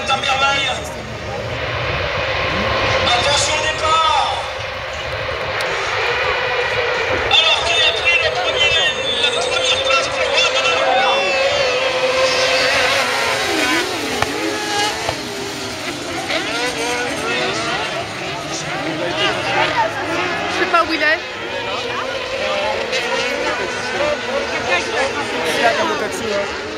à merveille. Attention au départ. Alors qui a pris la première place pour le roi de la Lune? Je sais pas où il est. Il y a comme le taxi, ouais.